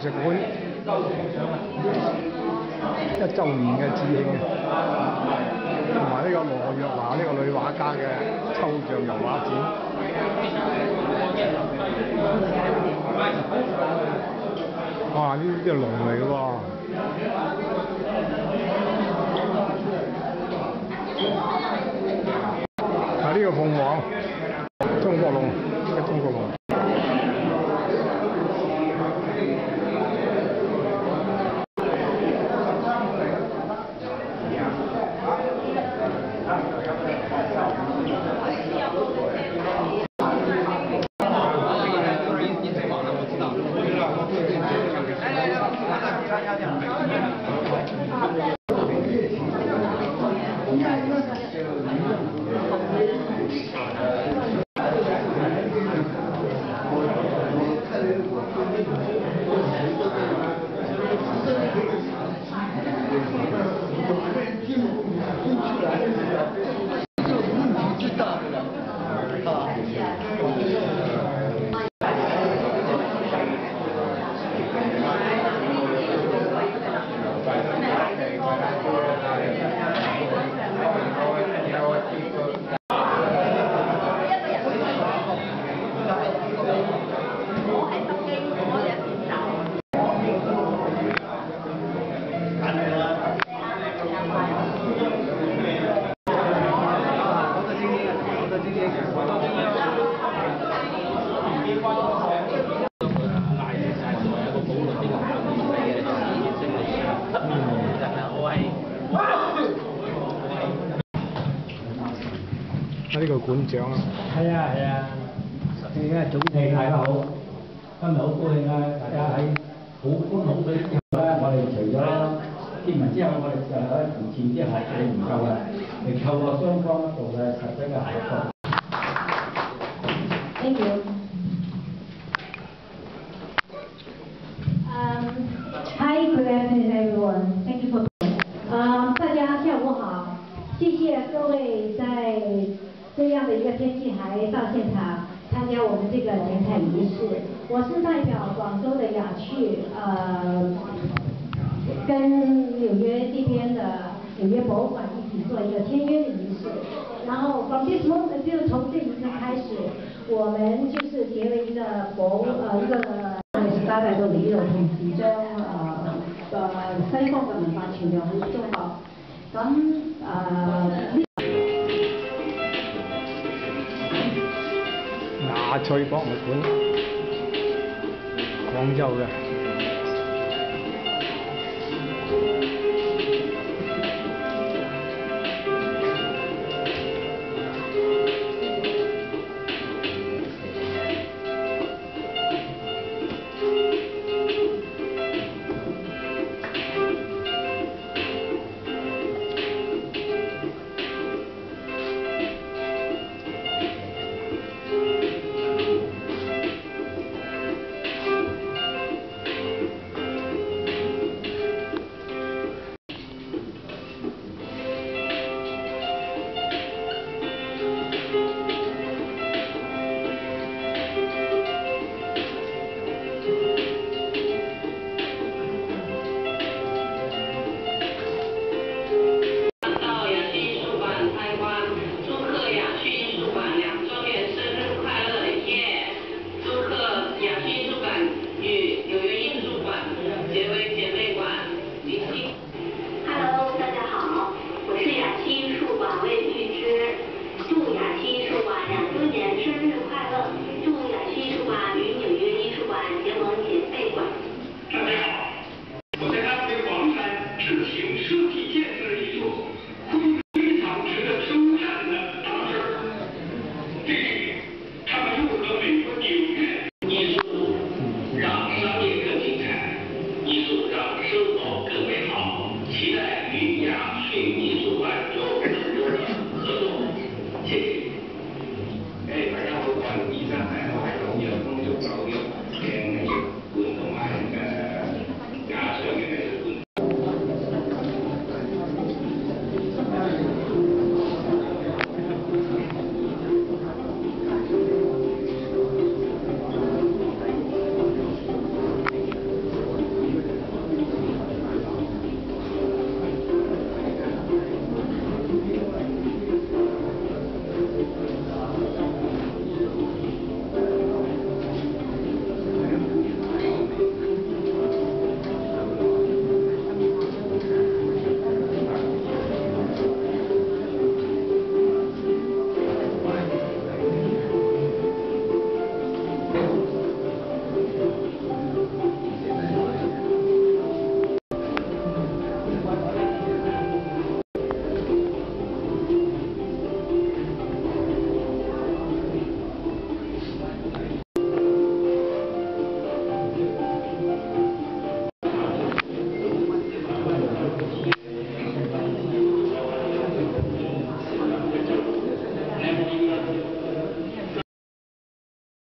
食館1週年嘅致慶同埋呢個羅若娜呢個女畫家嘅抽象油畫展。哇！呢啲係龍嚟嘅喎。呢個鳳凰，中國龍，中國龍。呢個館長啊， 係啊，你嘅總理大家好，今日好高興啊！大家喺好歡好嘅之後咧，我哋除咗天文之後，我哋就喺同前啲學者研究啊，嚟透過雙方一度嘅實際嘅合作。 Thank you. Hi, good afternoon, everyone. Thank you for. 大家下午好，谢谢各位在这样的一个天气还到现场参加我们这个剪彩仪式。我是代表广州的雅趣，跟纽约这边的纽约博物馆一起做一个签约的仪式。然后 from this moment 就从这一刻开始，我们就是结为一个一個大家都理路同時將西方嘅文化傳揚去中國。 雅趣博物館，廣州嘅。 这